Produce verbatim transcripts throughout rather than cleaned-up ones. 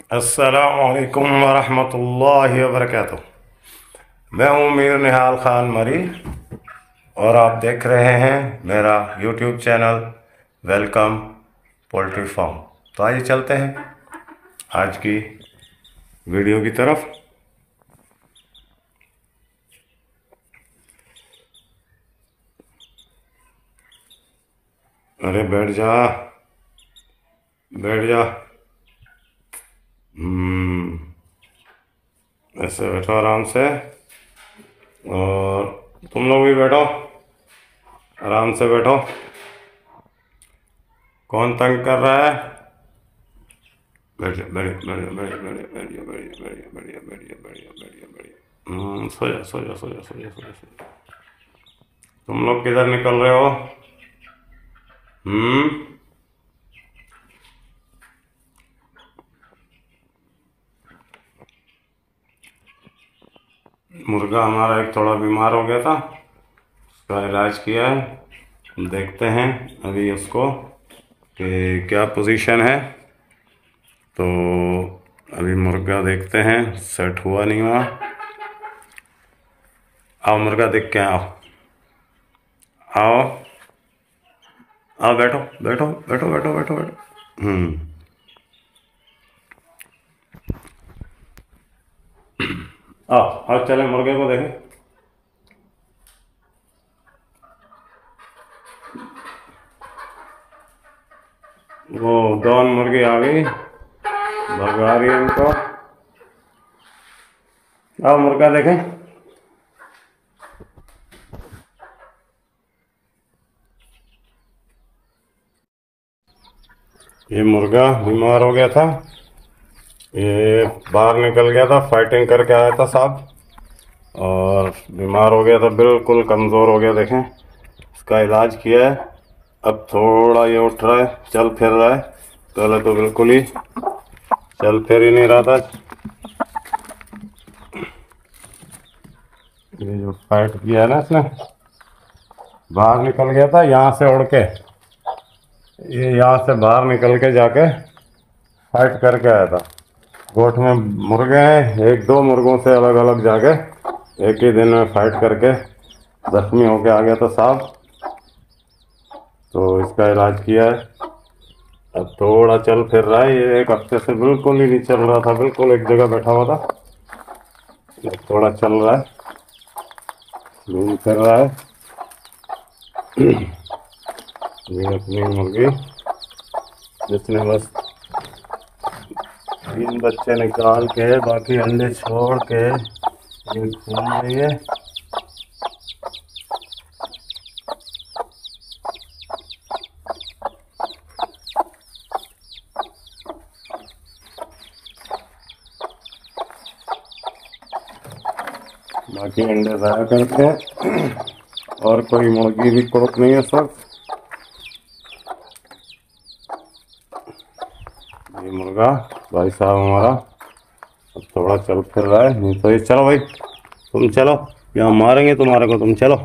अस्सलामुअलैकुम वरहमतुल्लाहि वबरकातुह। मैं हूँ मीर निहाल खान मरी और आप देख रहे हैं मेरा YouTube channel welcome poultry farm. तो आइए चलते हैं आज की वीडियो की तरफ। अरे बैठ जा, बैठ जा। हम्म ऐसे बैठो आराम से, और तुम लोग भी बैठो, आराम से बैठो। कौन तंग कर रहा है? बैठ जा, बैठ जा, बैठ जा, बैठ जा, बैठ जा, बैठ जा, बैठ जा, बैठ जा, बैठ जा, बैठ जा, बैठ जा, बैठ जा। हम्म, सो जा, सो जा, सो जा, सो जा, सो जा, सो जा। तुम लोग किधर निकल रहे हो? हम्म मुर्गा हमारा एक थोड़ा बीमार हो गया था, उसका इलाज किया है। देखते हैं अभी उसको कि क्या पोजीशन है। तो अभी मुर्गा देखते हैं, सेट हुआ नहीं हुआ। आओ मुर्गा देख के आओ, आओ आओ, बैठो बैठो बैठो बैठो बैठो बैठो। हम्म आओ आओ, चले मुर्गे को देखें। वो डॉन मुर्गी आ गई, भगा रही है इनको। आओ मुर्गा देखें। ये मुर्गा बीमार हो गया था, ये बाहर निकल गया था, फाइटिंग करके आया था साहब, और बीमार हो गया था, बिल्कुल कमज़ोर हो गया। देखें, इसका इलाज किया है, अब थोड़ा ये उठ रहा है, चल फिर रहा है। पहले तो बिल्कुल ही चल फिर ही नहीं रहा था। ये जो फाइट किया है ना इसने, बाहर निकल गया था यहाँ से उड़ के, ये यहाँ से बाहर निकल के जाके फाइट करके आया था। गोठ में मुर्गे हैं, एक दो मुर्गों से अलग अलग जाके एक ही दिन में फाइट करके जख्मी होके आ गया था साहब। तो इसका इलाज किया है, अब थोड़ा चल फिर रहा है। ये एक हफ्ते से बिल्कुल ही नहीं चल रहा था, बिल्कुल एक जगह बैठा हुआ था। अब थोड़ा चल रहा है, घूम फिर रहा है। ये अपनी मुर्गी जिसने बस तीन बच्चे निकाल के बाकी अंडे छोड़ के ये घूम रही है। बाकी अंडे ज़ाया करते हैं, और कोई मुर्गी भी कुड़क नहीं है सर। ये मुर्गा भाई साहब हमारा अब थोड़ा चल फिर रहा है, नहीं तो ये चलो भाई, तुम चलो, यहाँ मारेंगे तुम्हारे को, तुम चलो।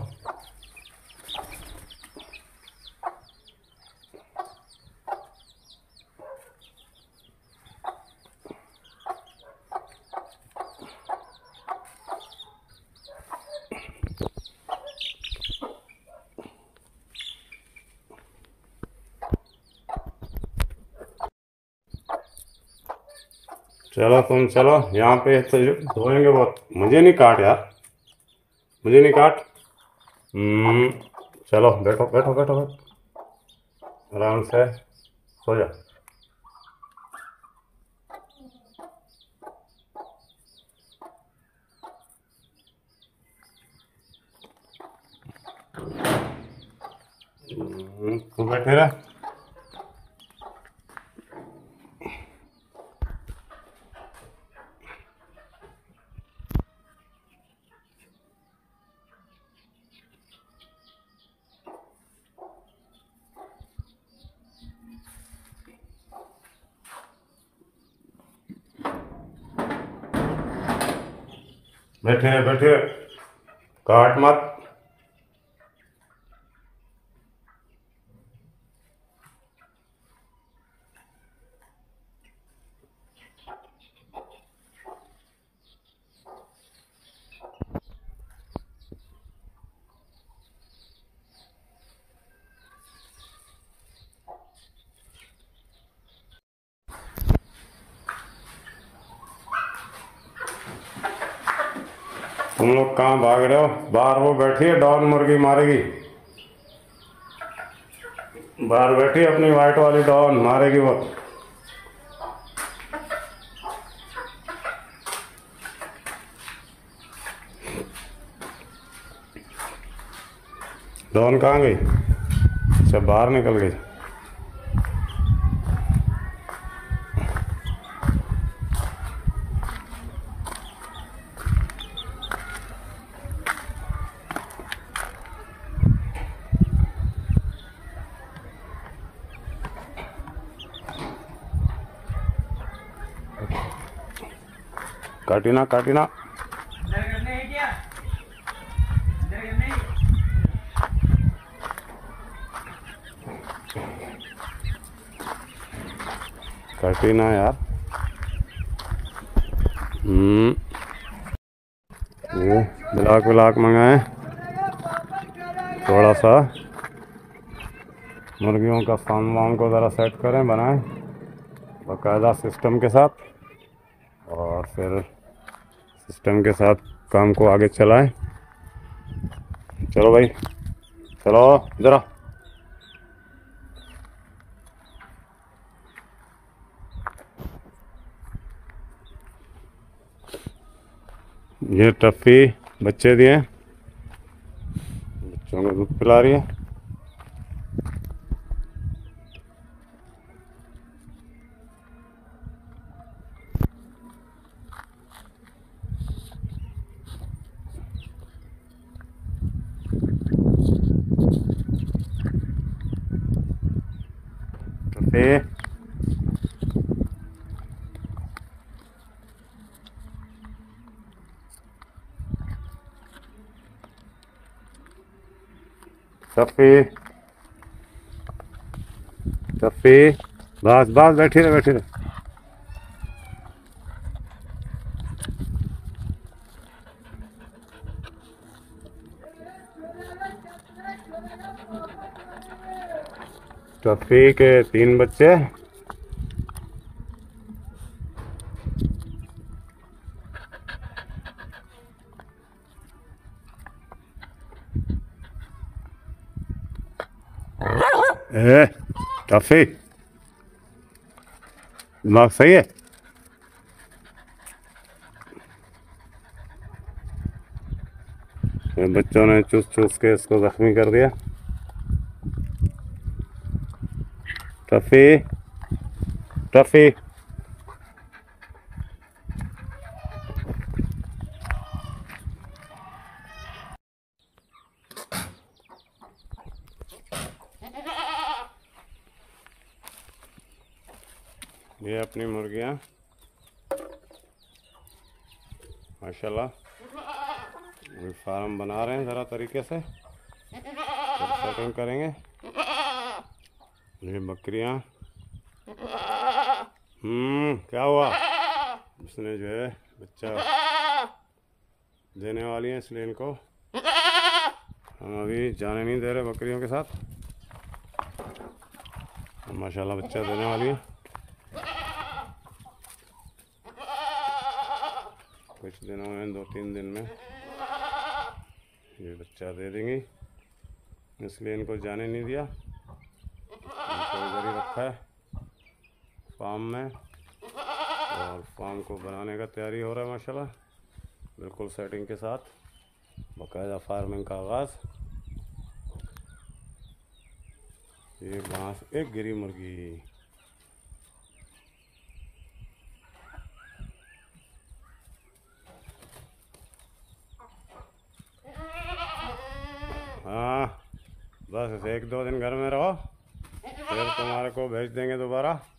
चलो तुम चलो, यहाँ पे तो धोएंगे बहुत। मुझे नहीं काट यार, मुझे नहीं काट। हम्म चलो बैठो बैठो बैठो बैठो, आराम से सो जा। हम्म, तू बैठे रह। बैठे हैं बैठे हैं, काट मत। तुम लोग कहाँ भाग रहे हो? बाहर वो बैठी है, डॉन मुर्गी मारेगी। बाहर बैठी है अपनी वाइट वाली डॉन, मारेगी वो। डॉन कहाँ गई? अच्छा, बाहर निकल गई। काटीना काटीना काटीना यार। हम्म ये ब्लॉक ब्लॉक मंगाए, थोड़ा सा मुर्गियों का फार्म वार्म को ज़रा सेट करें, बनाएं बाकायदा सिस्टम के साथ, और फिर सिस्टम के साथ काम को आगे चलाएं। चलो भाई, चलो ज़रा। ये टफ़ी बच्चे दिए, बच्चों को दूध पिला रही है। टफ़ी टफ़ी टफ़ी बस बस, बैठी रहे बैठी रहे। टफ़ी के तीन बच्चे, ए टफ़ी दिमाग सही है? ये बच्चों ने चूस चूस के इसको जख्मी कर दिया। टफ़ी टफ़ी ये अपनी मुर्गियाँ माशाल्लाह फार्म बना रहे हैं ज़रा तरीके से, सेटिंग करेंगे। ये बकरियाँ, हम्म क्या हुआ? इसने जो है बच्चा देने वाली है, इसलिए इनको हम अभी जाने नहीं दे रहे बकरियों के साथ। माशाल्लाह बच्चा देने वाली है, कुछ दिनों में, दो तीन दिन में ये बच्चा दे देंगी, इसलिए इनको जाने नहीं दिया, इनको इधर ही रखा है फार्म में। और फार्म को बनाने का तैयारी हो रहा है माशाल्लाह, बिल्कुल सेटिंग के साथ, बाकायदा फार्मिंग का आगाज़। ये बांस एक गिरी मुर्गी, हाँ बस एक दो दिन घर में रहो, फिर तुम्हारे को भेज देंगे दोबारा।